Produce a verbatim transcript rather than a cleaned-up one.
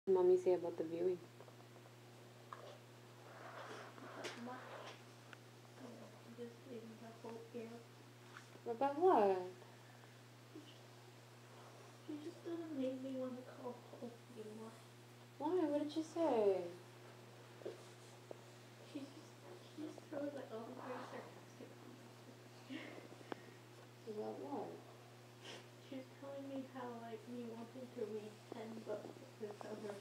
Mommy say about the viewing? About what? She just doesn't make me want to call home anymore. Why? What did she say? She just, she just throws like all the very sarcastic comments. About what? She was telling me how like me wanting to read ten books is so her